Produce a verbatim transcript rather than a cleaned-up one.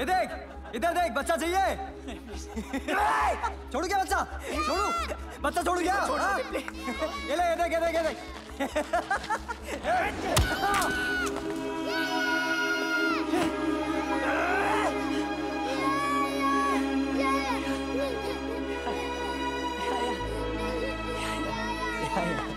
ये देख, इधर देख, बच्चा चाहिए? छोड़ू क्या बच्चा? छोड़ू? बच्चा छोड़ू क्या? हाँ? ये ले, ये देख, ये देख, ये देख। Yeah.